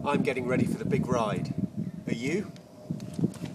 I'm getting ready for the big ride. Are you?